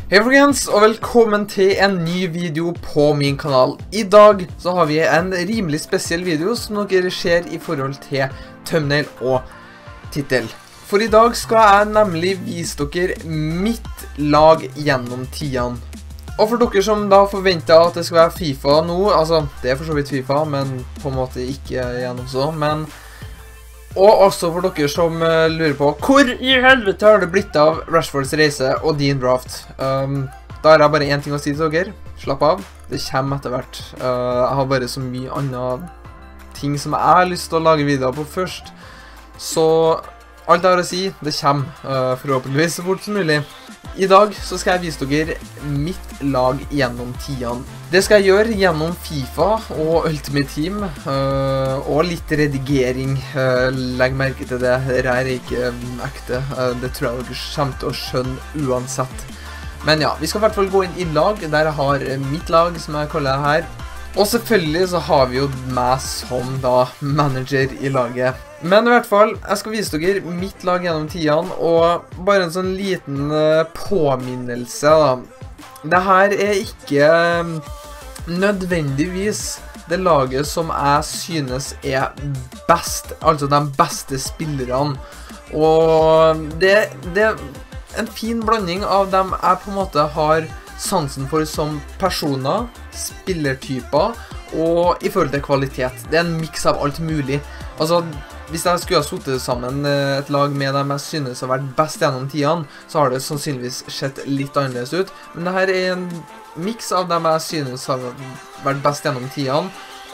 Hei folkens, og velkommen til en ny video på min kanal. I dag så har vi en rimelig spesiell video som dere ser i forhold til thumbnail og titel. For i dag skal jeg nemlig vise dere mitt lag gjennom tidene. Og for dere som da forventer at det skal være FIFA nå, altså det er for så vidt FIFA, men på en måte ikke gjennom så, men... Og også for dere som lurer på hvor i helvete har det blitt av Rashfords reise og din draft. Da har jeg bare en ting å si til dere. Slapp av, det kommer etter hvert. Jeg har bare så mye andre ting som jeg har lyst til å lage videoer på først. Så alt jeg har å si, det kommer forhåpentligvis så fort som mulig. I dag så skal jeg vise dere mitt lag gjennom tidene. Det skal jeg gjøre gjennom FIFA og Ultimate Team, og litt redigering. Legg merke til det, dette er ikke ekte. Det tror jeg dere kommer til å skjønne uansett. Men ja, vi skal i hvert fall gå inn i lag, der jeg har mitt lag, som jeg kaller det her. Og selvfølgelig så har vi jo meg som da manager i laget. Men i hvert fall, jeg skal vise dere mitt lag gjennom tidene, og bare en sånn liten påminnelse da. Dette er ikke nødvendigvis det laget som jeg synes er best, altså de beste spillerne. Og det er en fin blanding av dem jeg på en måte har sansen for som personer, spillertyper, og i forhold til kvalitet. Det er en mix av alt mulig. Altså, hvis jeg skulle ha suttet sammen et lag med dem jeg synes har vært best gjennom tidene, så har det sannsynligvis sett litt annerledes ut. Men dette er en mix av dem jeg synes har vært best gjennom tidene,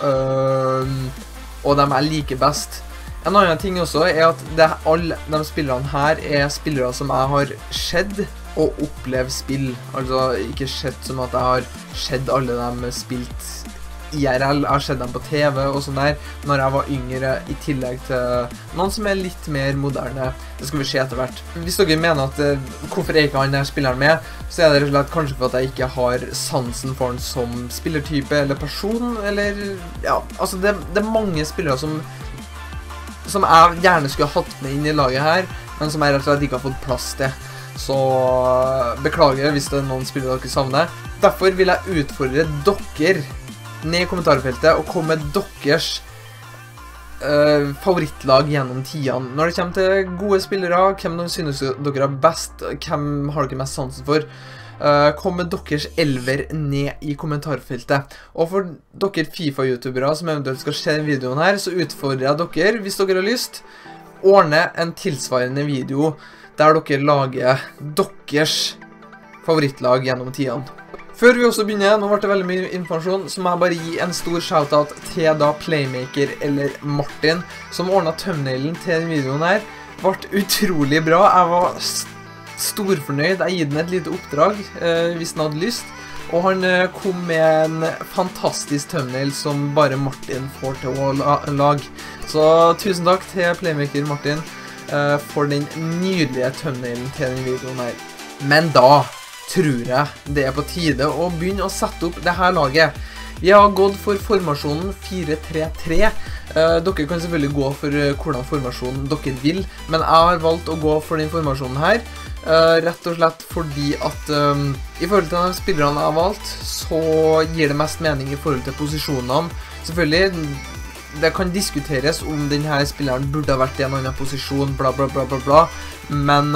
og dem jeg liker best. En annen ting også er at alle de spillerne her er spillere som jeg har sett og opplevd spill. Altså ikke sett som at jeg har sett alle dem spilt IRL, jeg har sett dem på TV og sånn der, når jeg var yngre, i tillegg til noen som er litt mer moderne. Det skal vi se etter hvert. Hvis dere mener at hvorfor er ikke han der spilleren med, så er det rett og slett kanskje for at jeg ikke har sansen for han som spillertype eller person, eller ja, altså det er mange spillere som jeg gjerne skulle hatt med inn i laget her, men som jeg rett og slett ikke har fått plass til. Så beklager hvis det er noen spillere dere savner. Derfor vil jeg utfordre dere ned i kommentarfeltet og komme med deres favorittlag gjennom tidene. Når det kommer til gode spillere, hvem synes dere er best, hvem har dere mest sansen for, kom med deres elver ned i kommentarfeltet. Og for dere FIFA-youtubere som eventuelt skal se videoen her, så utfordrer jeg dere, hvis dere har lyst, ordne en tilsvarende video der dere lager deres favorittlag gjennom tidene. Før vi også begynner, nå ble det veldig mye informasjon, så må jeg bare gi en stor shoutout til da Playmaker eller Martin, som ordnet thumbnailen til den videoen her. Det ble utrolig bra, jeg var storfornøyd, jeg gitt den et lite oppdrag hvis han hadde lyst. Og han kom med en fantastisk thumbnail som bare Martin får til å lage. Så tusen takk til Playmaker Martin for den nydelige thumbnailen til den videoen her. Men da tror jeg det er på tide å begynne å sette opp det her laget. Vi har gått for formasjonen 4-3-3. Dere kan selvfølgelig gå for hvordan formasjonen dere vil, men jeg har valgt å gå for den formasjonen her, rett og slett fordi at i forhold til de spillerne jeg har valgt, så gir det mest mening i forhold til posisjonene. Selvfølgelig, det kan diskuteres om denne spilleren burde ha vært i en annen posisjon, bla bla bla bla bla, men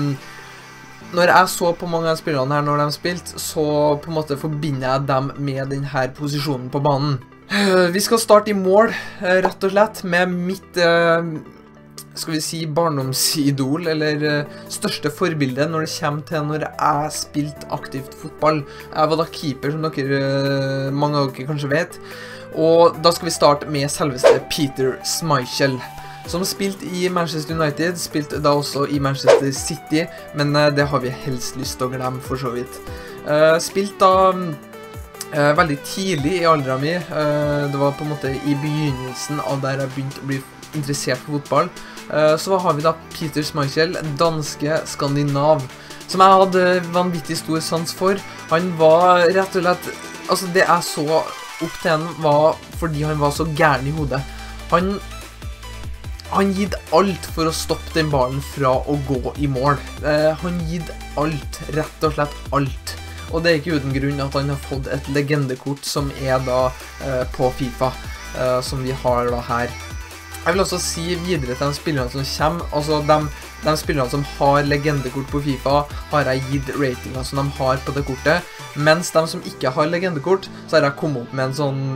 når jeg så på mange av spillerne her når de spilte, så på en måte forbinder jeg dem med denne posisjonen på banen. Vi skal starte i mål, rett og slett, med mitt, skal vi si, barndomsidol, eller største forbilde når det kommer til når jeg spilte aktivt fotball. Jeg var da keeper, som mange av dere kanskje vet, og da skal vi starte med selveste Peter Schmeichel, som spilte i Manchester United, spilte da også i Manchester City, men det har vi helst lyst til å glemme for så vidt. Spilte da veldig tidlig i alderen min, det var på en måte i begynnelsen av der jeg begynte å bli interessert på fotball. Så har vi da Peter Schmeichel, danske skandinav, som jeg hadde vanvittig stor sans for. Han var rett og slett, altså det jeg så opp til han var fordi han var så gæren i hodet. Han gitt alt for å stoppe den ballen fra å gå i mål. Han gitt alt, rett og slett alt. Og det er ikke uten grunn at han har fått et legendekort som er da på FIFA, som vi har da her. Jeg vil også si videre til de spillerne som kommer, altså de spillerne som har legendekort på FIFA, har jeg gitt ratinger som de har på det kortet, mens de som ikke har legendekort, så har jeg kommet opp med en sånn,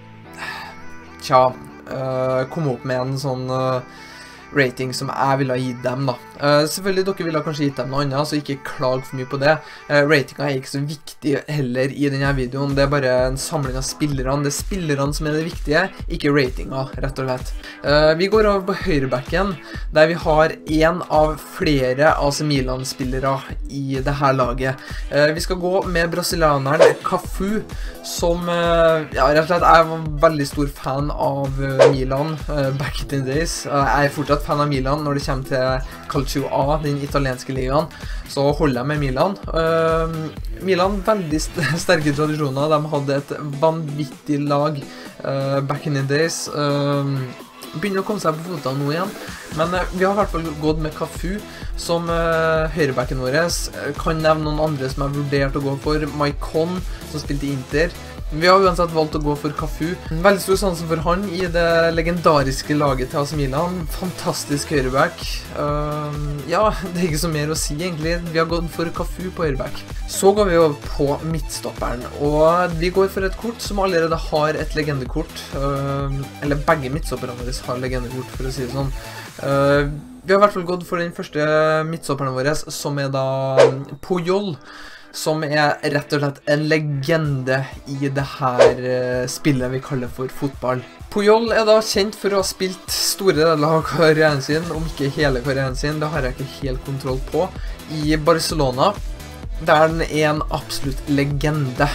rating som jeg ville ha gitt dem da. Selvfølgelig dere ville kanskje gitt dem noe annet, så ikke klag for mye på det. Ratinga er ikke så viktig heller i denne videoen, det er bare en samling av spillerne. Det er spillerne som er det viktige, ikke ratinga, rett og slett. Vi går over på høyrebacken, der vi har en av flere AC Milan-spillere i dette laget. Vi skal gå med brasilianeren Cafu, som, ja, rett og slett, jeg var veldig stor fan av Milan back in the days. Jeg er fortsatt fan av Milan når det kommer til Calcio A, den italienske ligaen, så holder jeg med Milan. Milan, veldig sterke tradisjoner, de hadde et vanvittig lag back in the days. Begynner å komme seg på fotene nå igjen, men vi har i hvert fall gått med Cafu som høyrebacken vår. Kan nevne noen andre som jeg vurdert å gå for. Maicon, som spilte i Inter. Vi har uansett valgt å gå for Cafu. Veldig stor sansen for han i det legendariske laget til AC Milan. Fantastisk høyreback. Ja, det er ikke så mer å si egentlig. Vi har gått for Cafu på høyreback. Så går vi over på midtstopperen, og vi går for et kort som allerede har et legendekort. Eller begge midtstopperne våre har legendekort, for å si det sånn. Vi har i hvert fall gått for den første midtstopperen vår, som er da Puyol, som er rett og slett en legende i det her spillet vi kaller for fotball. Puyol er da kjent for å ha spilt store deler av karrieren sin, om ikke hele karrieren sin, det har jeg ikke helt kontroll på, i Barcelona, der den er en absolutt legende.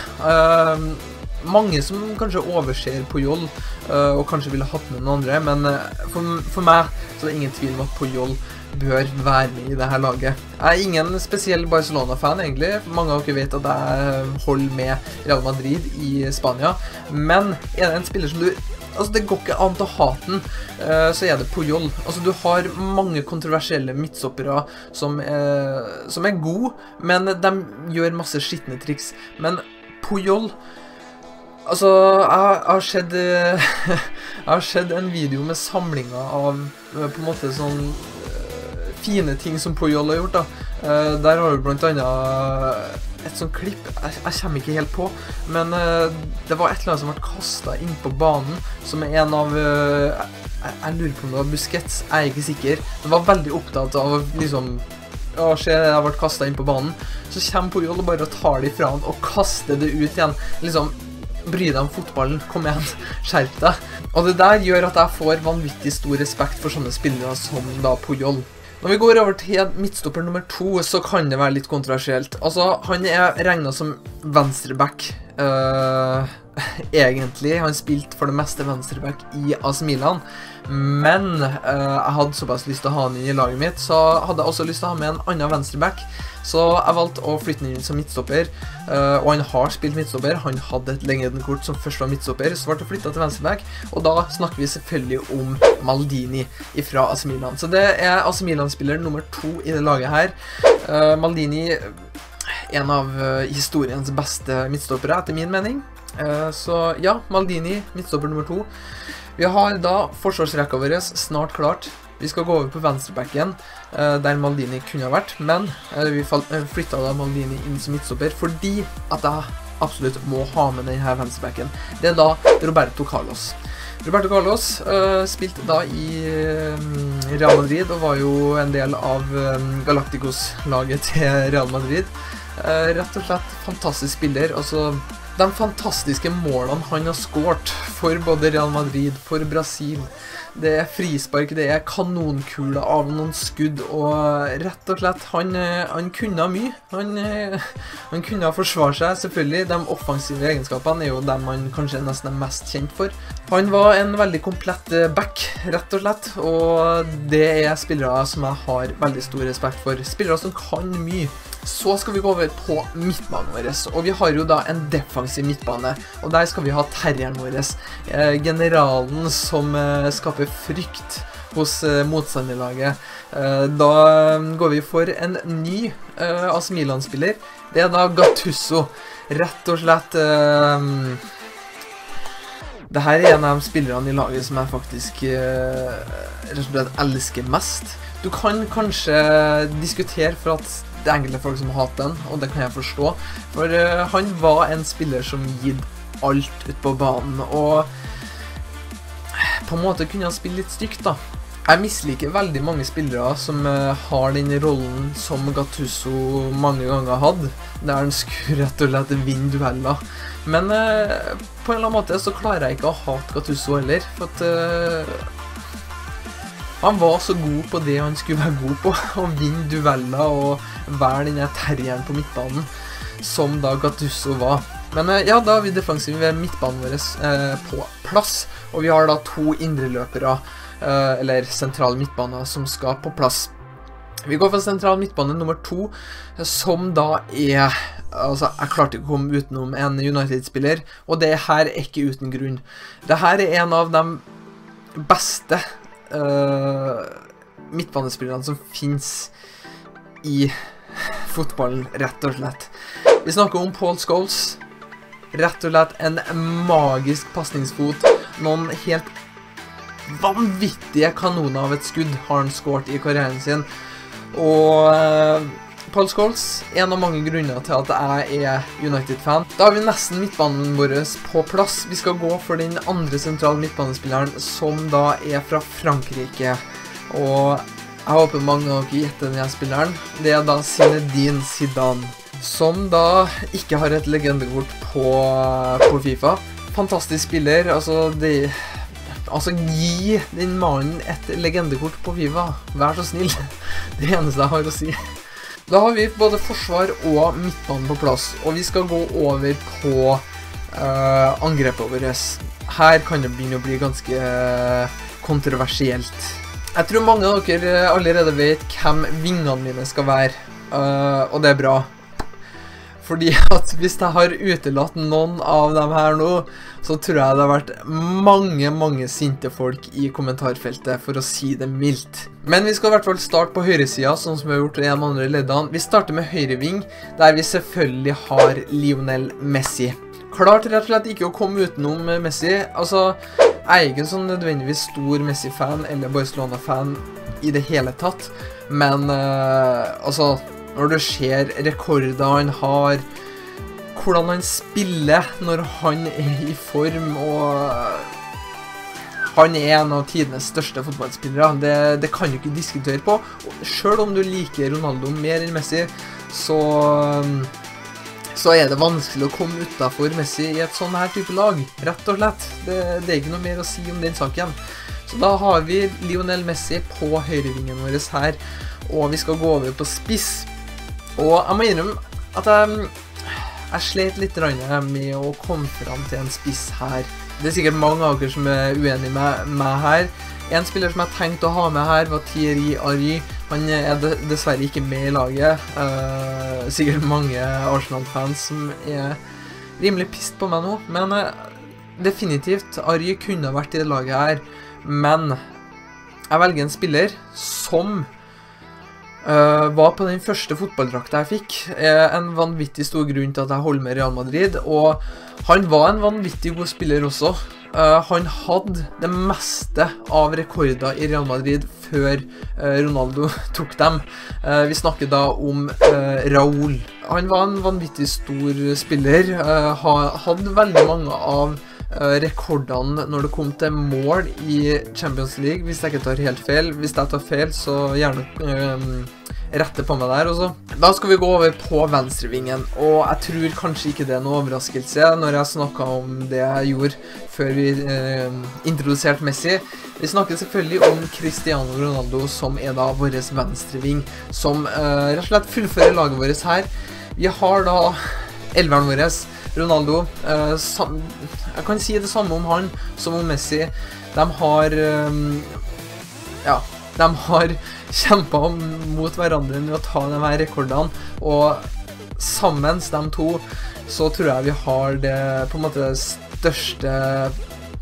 Mange som kanskje overser Puyol, og kanskje ville hatt med noen andre, men for meg så er det ingen tvil om at Puyol bør være med i dette laget. Jeg er ingen spesiell Barcelona-fan egentlig. Mange av dere vet at jeg holder med Real Madrid i Spania. Men er det en spiller som du... Altså det går ikke an til å hate den, så er det Puyol. Altså du har mange kontroversielle midtstoppere som er gode, men de gjør masse skittende triks. Men Puyol... Altså, jeg har sett en video med samlinger av på en måte sånn fine ting som Puyol har gjort da. Der har du blant annet et sånt klipp, jeg kommer ikke helt på, men det var et eller annet som ble kastet inn på banen, som er en av, jeg lurer på om det var Busquets, jeg er ikke sikker. Den var veldig opptatt av liksom, å se, det har vært kastet inn på banen. Så kommer Puyol og bare tar det ifra han og kaster det ut igjen, liksom, bry deg om fotballen, kom igjen, skjerp deg. Og det der gjør at jeg får vanvittig stor respekt for sånne spillere som da Puyol. Når vi går over til midtstopper nummer 2, så kan det være litt kontroversielt. Altså, han er regnet som venstreback, egentlig. Han spilte for det meste venstreback i AC Milan. Men jeg hadde såpass lyst til å ha han inn i laget mitt, så hadde jeg også lyst til å ha med en annen venstreback. Så jeg valgte å flytte han inn som midtstopper, og han har spilt midtstopper. Han hadde et legendekort som først var midtstopper, så ble det flyttet til venstreback, og da snakker vi selvfølgelig om Maldini fra AC Milan. Så det er AC Milan-spiller nummer 2 i det laget her. Maldini, en av historiens beste midtstoppere, etter min mening. Så ja, Maldini, midtstopper nummer 2. Vi har da forsvarsrekka vår snart klart. Vi skal gå over på venstrebacken, der Maldini kunne ha vært, men vi flyttet da Maldini inn som midtstopper, fordi at jeg absolutt må ha med denne venstrebacken. Det er da Roberto Carlos. Roberto Carlos spilte da i Real Madrid, og var jo en del av Galacticos-laget til Real Madrid. Rett og slett fantastisk spiller, altså de fantastiske målene han har skåret for både Real Madrid, for Brasil. Det er frispark, det er kanonkuler av noen skudd, og rett og slett, han kunne mye. Han kunne forsvare seg, selvfølgelig. De offensive egenskapene er jo dem han kanskje nesten er mest kjent for. Han var en veldig komplett back, rett og slett, og det er spillere som jeg har veldig stor respekt for. Spillere som kan mye. Så skal vi gå over på midtbanen vår, og vi har jo da en defensiv midtbane, og der skal vi ha terrieren vår, generalen som skaper frykt hos motstanderlaget. Da går vi for en ny AC Milan-spiller. Det da Gattuso. Rett og slett... det her en av de spillerne i laget som jeg faktisk rett og slett elsker mest. Du kan kanskje diskutere for at det er enkelte folk som hater den, og det kan jeg forstå. For han var en spiller som gitt alt ut på banen, og på en måte kunne han spille litt stygt da. Jeg misliker veldig mange spillere som har den rollen som Gattuso mange ganger hadde, der han skulle rett og slett vinne dueller. Men på en eller annen måte så klarer jeg ikke å hate Gattuso heller, for at han var så god på det han skulle være god på, å vinne dueller og være denne terrieren på midtbanen, som da Gattuso var. Men ja, da har vi defensiv ved midtbanen vår på plass, og vi har da 2 indreløpere, eller sentral midtbane, som skal på plass. Vi går for sentral midtbane nummer 2, som da altså jeg klarte ikke å komme utenom en United-spiller, og det her er ikke uten grunn. Dette er en av de beste midtbanespillerne som finnes i fotballen, rett og slett. Vi snakker om Paul Scholes. Rett og slett en magisk passningsfot. Noen helt vanvittige kanoner av et skudd har han skåret i karrieren sin. Og Paul Scholes, en av mange grunner til at jeg er United-fan. Da har vi nesten midtbanen vår på plass. Vi skal gå for den andre sentrale midtbanespilleren, som da er fra Frankrike. Og jeg håper mange av dere gjetter denne spilleren. Det er da Zinedine Zidane, som da ikke har et legendekort på FIFA. Fantastisk spiller, altså gi den mannen et legendekort på FIFA. Vær så snill. Det eneste jeg har å si. Da har vi både forsvar og midtbanen på plass, og vi skal gå over på angrepet vårt. Her kan det begynne å bli ganske kontroversielt. Jeg tror mange av dere allerede vet hvem vingene mine skal være, og det er bra. Fordi at hvis jeg har utelatt noen av dem her nå, så tror jeg det har vært mange sinte folk i kommentarfeltet, for å si det mildt. Men vi skal i hvert fall starte på høyresiden, sånn som vi har gjort i de andre leddene. Vi starter med høyreving, der vi selvfølgelig har Lionel Messi. Klart rett og slett ikke å komme utenom Messi. Altså, jeg er ikke sånn nødvendigvis stor Messi-fan, eller Barcelona-fan i det hele tatt. Men, altså... når du ser rekorder han har, hvordan han spiller når han er i form, og han er en av tidenes største fotballspillere, det kan du ikke diskutere på. Selv om du liker Ronaldo mer enn Messi, så er det vanskelig å komme utenfor Messi i et sånn her type lag, rett og slett. Det er ikke noe mer å si om den saken. Så da har vi Lionel Messi på høyrevingen vår her, og vi skal gå over på spiss. Og jeg må innrømme at jeg slet litt med å komme fram til en spiss her. Det er sikkert mange av dere som er uenige med meg her. En spiller som jeg tenkte å ha med her var Thierry Henry. Han er dessverre ikke med i laget. Sikkert mange Arsenal-fans som er rimelig pissed på meg nå. Men definitivt, Henry kunne ha vært i det laget her. Men jeg velger en spiller som... var på den første fotballdrakta jeg fikk. En vanvittig stor grunn til at jeg holder med Real Madrid, og han var en vanvittig god spiller også. Han hadde det meste av rekorder i Real Madrid før Ronaldo tok dem. Vi snakker da om Raúl. Han var en vanvittig stor spiller, hadde veldig mange av rekordene når det kom til mål i Champions League, hvis jeg ikke tar helt feil. Hvis jeg tar feil, så gjerne rette på meg der også. Da skal vi gå over på venstrevingen, og jeg tror kanskje ikke det er noe overraskelse når jeg snakket om det jeg gjorde før vi introduserte Messi. Vi snakker selvfølgelig om Cristiano Ronaldo, som er da vår venstreving, som rett og slett fullfører laget vårt her. Vi har da elveren vår, Ronaldo. Jeg kan si det samme om han som om Messi. De har kjempet mot hverandre med å ta de her rekordene, og sammen de to så tror jeg vi har det på en måte største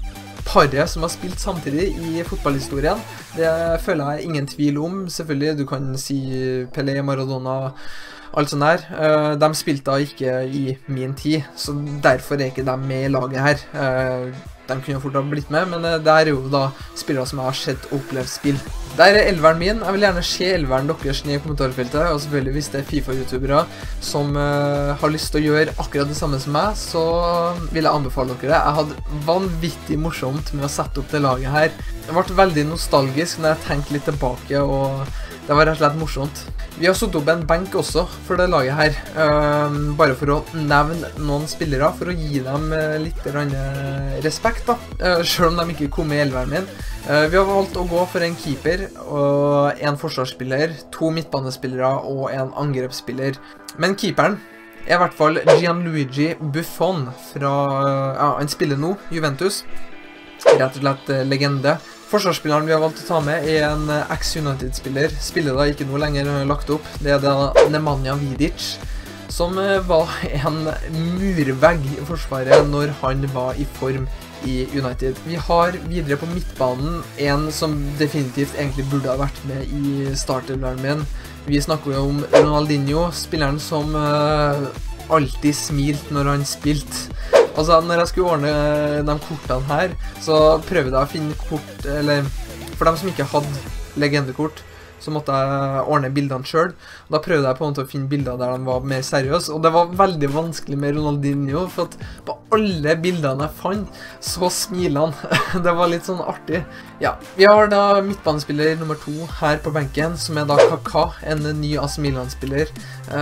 paret som har spilt samtidig i fotballhistorien. Det føler jeg ingen tvil om. Selvfølgelig, du kan si Pelé, Maradona, alt sånt der. De spilte da ikke i min tid, så derfor er ikke de med i laget her. De kunne fort ha blitt med, men det er jo da spillere som jeg har sett og opplevd spill. Der er elveren min. Jeg vil gjerne se elveren deres ned i kommentarfeltet, og selvfølgelig hvis det er FIFA-youtubere som har lyst til å gjøre akkurat det samme som meg, så vil jeg anbefale dere det. Jeg hadde vanvittig morsomt med å sette opp det laget her. Det ble veldig nostalgisk når jeg tenkte litt tilbake, og det var rett og slett morsomt. Vi har satt opp en benk også for det laget her, bare for å nevne noen spillere, for å gi dem litt respekt da, selv om de ikke kom med i elveren min. Vi har valgt å gå for en keeper, og en forsvarsspiller, 2 midtbanespillere og en angrepsspiller. Men keeperen er i hvert fall Gianluigi Buffon fra, ja, han spiller nå, Juventus. Rett og slett legende. Forsvarsspilleren vi har valgt å ta med er en ex-United-spiller. Spiller da ikke noe lenger lagt opp. Det er da Nemanja Vidic, som var en murvegg i forsvaret når han var i form i United. Vi har videre på midtbanen en som definitivt egentlig burde ha vært med i startelveren min. Vi snakker jo om Ronaldinho, spilleren som alltid smilte når han spilte. Altså, når jeg skulle ordne de kortene her, så prøvde jeg å finne kort, eller for dem som ikke hadde legendekort, så måtte jeg ordne bildene selv. Da prøvde jeg på en måte å finne bilder der de var mer seriøse, og det var veldig vanskelig med Ronaldinho, for at på alle bildene jeg fant, så smiler han. Det var litt sånn artig. Ja, vi har da midtbanespiller nummer 2 her på benken, som er da Kaká, en ny AC Milan-spiller.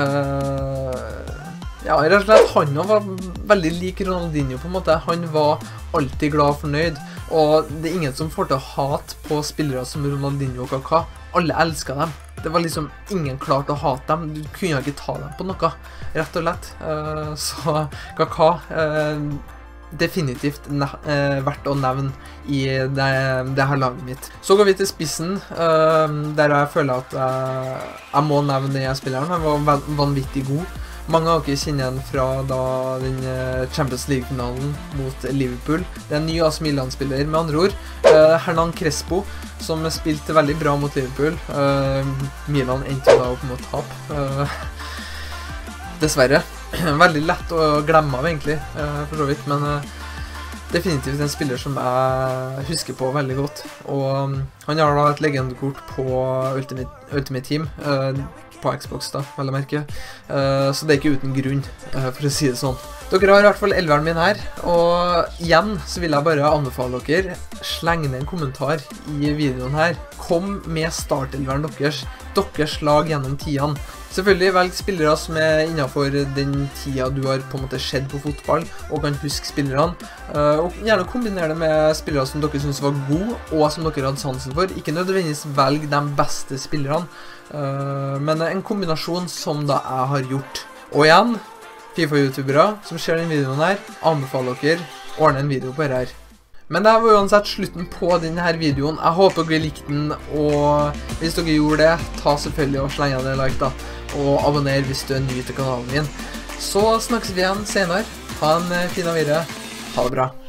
Ja, rett og slett, han var veldig lik Ronaldinho på en måte. Han var alltid glad og fornøyd, og det er ingen som får til å hate på spillere som Ronaldinho og Kaká. Alle elsket dem. Det var liksom ingen klart å hate dem. Du kunne ikke ta dem på noe, rett og slett. Så Kaká, definitivt verdt å nevne i det her laget mitt. Så går vi til spissen, der jeg føler at jeg må nevne den spilleren. Han var vanvittig god. Mange av dere kjenner igjen fra da den Champions League-finalen mot Liverpool. Det er en ny AC Milan-spiller med andre ord. Hernan Crespo, som spilte veldig bra mot Liverpool. Milan endte da opp med å tape. Dessverre. Veldig lett å glemme av egentlig, for så vidt, men definitivt en spiller som jeg husker på veldig godt. Og han har da et legendekort på Ultimate Team, på Xbox da, vel å merke. Så det er ikke uten grunn, for å si det sånn. Dere har i hvert fall elveren min her, og igjen så vil jeg bare anbefale dere, sleng ned en kommentar i videoen her. Kom med startelveren deres lag gjennom tidene. Selvfølgelig velg spillere som er innenfor den tida du har på en måte sett på fotball, og kan huske spillerne. Og gjerne kombinere det med spillere som dere synes var gode, og som dere hadde sansen for. Ikke nødvendigvis velg de beste spillerne, men en kombinasjon som da jeg har gjort. Og igjen, FIFA-youtubere som ser denne videoen her, anbefaler dere å ordne en video på dette her. Men det var uansett slutten på denne videoen. Jeg håper dere likte den, og hvis dere gjorde det, ta selvfølgelig og slenge dere like da, og abonner hvis du er ny til kanalen min. Så snakkes vi igjen senere. Ha en fin videre. Ha det bra.